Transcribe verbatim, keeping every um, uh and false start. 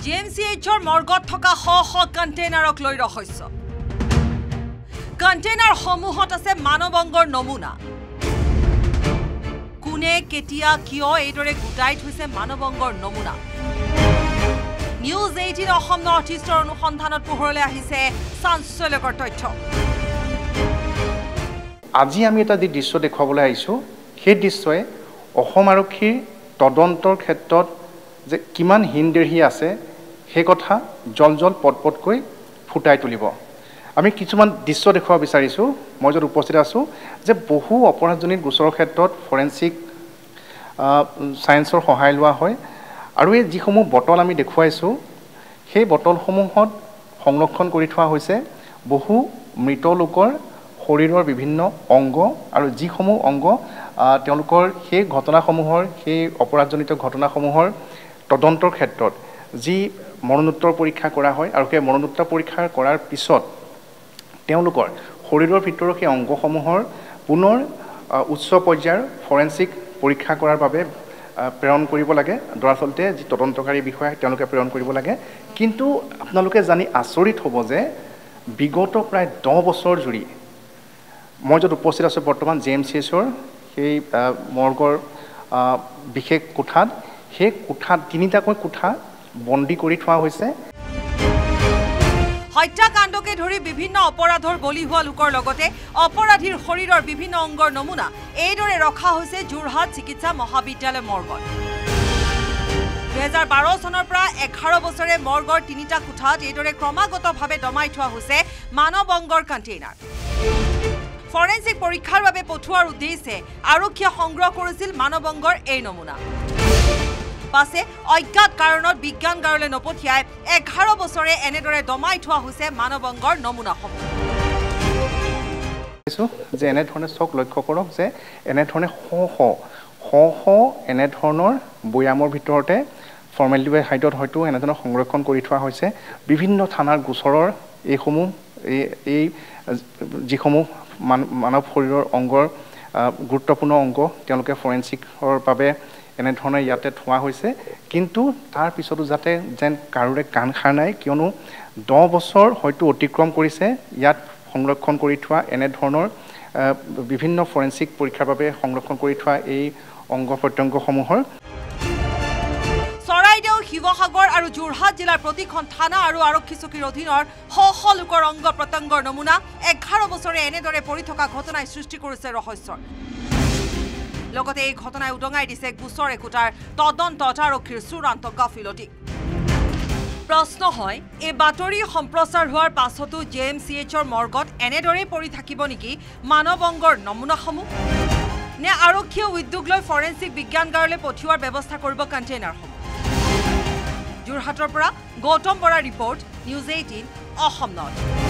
J M C H or মৰ্গত থকা শ শ কণ্টেইনাৰক লৈ ৰহস্য কণ্টেইনাৰ সমূহত আছে মানৱংগৰ নমুনা কোনে কেতিয়া কিয় এইদৰে গুটাই থৈছে মানৱংগৰ নমুনা News eighteen Assam Northeastৰ অনুসন্ধানত পোহৰলৈ আহিছে চাঞ্চল্যকৰ তথ্য আজি আমি এটা দি দৃশ্য দেখুৱাবলৈ আহিছো সেই দৃশ্যই অসম আৰক্ষীৰ তদন্তৰ ক্ষেত্ৰত যে কিমান হিনদেহি আছে সেই কথা জলজল পটপটকৈ ফুটাই তুলিব আমি কিছুমান দৃশ্য দেখুৱাব বিচাৰিছো মই যত উপস্থিত আছো যে বহু অপৰাধজনিত গোচৰৰ ক্ষেত্ৰত ফৰেনসিক সায়েন্সৰ সহায় লোৱা হয় আৰু এই যিসমূহ বটল আমি দেখুৱাইছো সেই বটলসমূহত সংৰক্ষণ কৰি থোৱা হৈছে বহু মৃত লোকৰ শৰীৰৰ বিভিন্ন অংগ আৰু যিসমূহ অংগ তেওঁলোকৰ সেই ঘটনাসমূহৰ সেই অপৰাধজনিত ঘটনাসমূহৰ তদন্তৰ ক্ষেত্ৰত যি মৰণোত্তৰ পৰীক্ষা কৰা হয় আৰু সেই মৰণোত্তৰ পৰীক্ষা কৰাৰ পিছত তেওঁলোকৰ শৰীৰৰ ভিতৰৰ সেই অংগসমূহৰ পুনৰ উচ্চ পৰ্যায়ৰ ফৰেনসিক পৰীক্ষা কৰাৰ বাবে প্ৰেৰণ কৰিব লাগে দৰাচলতে যি তদন্তকাৰী বিষয়া তেওঁলোকে প্ৰেৰণ কৰিব লাগে কিন্তু আপোনালোকে জানি আচৰিত হ'ব যে বিগত প্ৰায় দহ বছৰ জুৰি মই যত উপস্থিত আছো বৰ্তমান J M C H ৰ সেই মৰ্গৰ বিশেষ কোঠাত সেই কোঠাত তিনিটাকৈ কোঠা বন্দী কৰি থোৱা হৈছে হত্যাকাণ্ডকে ধৰি বিভিন্ন অপৰাধৰ বলি হোৱা লোকৰ লগতে অপৰাধীৰ শৰীৰৰ বিভিন্ন অংগৰ নমুনা এইদৰে ৰখা হৈছে যোৰহাট চিকিৎসা মহাবিদ্যালয় মৰ্গত দুই হাজাৰ বাৰ চনৰ পৰা এঘাৰ বছৰে মৰ্গৰ তিনিটা কোঠাত এইদৰে ক্ৰমাগতভাৱে দমাই থোৱা হৈছে মানৱ অংগৰ কণ্টেইনাৰ ফৰেনসিক পৰীক্ষাৰ বাবে পঠোৱাৰ উদ্দেশ্যে আৰক্ষীয়ে সংগ্ৰহ কৰিছিল মানৱ অংগৰ এই নমুনা পাছে অজ্ঞাত কাৰণত বিজ্ঞানগাৰলৈ নপঠিয়াই এঘাৰ বছৰে এনেদৰে দমাই থোৱা হৈছে মানৱ অংগৰ নমুনাসমূহ যে এনে ধৰণে চক লক্ষ্য কৰক যে এনে ধৰণে শ শ শ শ এনে ধৰণৰ বয়ামৰ ভিতৰতে ফৰ্মেলিটি হাইটত হয়তো এনে ধৰণৰ সংৰক্ষণ কৰি থোৱা হৈছে বিভিন্ন থানাৰ গোচৰৰ এইসমূহ এই যিসমূহ মানৱ শৰীৰৰ অংগৰ গুৰুত্বপূৰ্ণ অংগ তেওঁলোকে ফৰেনসিকৰ বাবে এনে ধৰণে ইয়াতে থোৱা হৈছে কিন্তু তাৰ পিছতো যাতে যেন কাৰোৰে কাণ খাৰ নাই কিয়নো দহ বছৰ হয়তো অতিক্ৰম কৰিছে ইয়াত সংৰক্ষণ কৰি থোৱা এনে ধৰণৰ বিভিন্ন ফৰেনসিক পৰীক্ষাৰ বাবে সংৰক্ষণ কৰি থোৱা এই অংগ প্ৰত্যংগসমূহৰ চৰাইদেউ শিৱসাগৰ আৰু যোৰহাট জিলাৰ প্ৰতিখন থানা আৰু আৰক্ষী চকীৰ অধীনৰ শ শ লোকৰ অংগ প্ৰত্যংগৰ নমুনা এঘাৰ বছৰে এনেদৰে পৰি থকা ঘটনাই সৃষ্টি কৰিছে ৰহস্যৰ লগতে এই ঘটনাই উদঙাই দিছে গোচৰ একোটাৰ তদন্তত আৰক্ষীৰ চূড়ান্ত গাফিলতি প্ৰশ্ন হয় এই বাতৰি সম্প্ৰচাৰ হোৱাৰ পাছতো J M C H ৰ মৰ্গত এনেদৰে পৰি থাকিব নেকি মানৱ অংগৰ নমুনাসমূহ নে আৰক্ষীয়ে উদ্যোগ লৈ ফৰেনসিক বিজ্ঞানগাৰলৈ পঠিওৱাৰ ব্যৱস্থা কৰিব কণ্টেইনাৰসমূহ যোৰহাটৰ পৰা Gautam Bora report News eighteen Assam North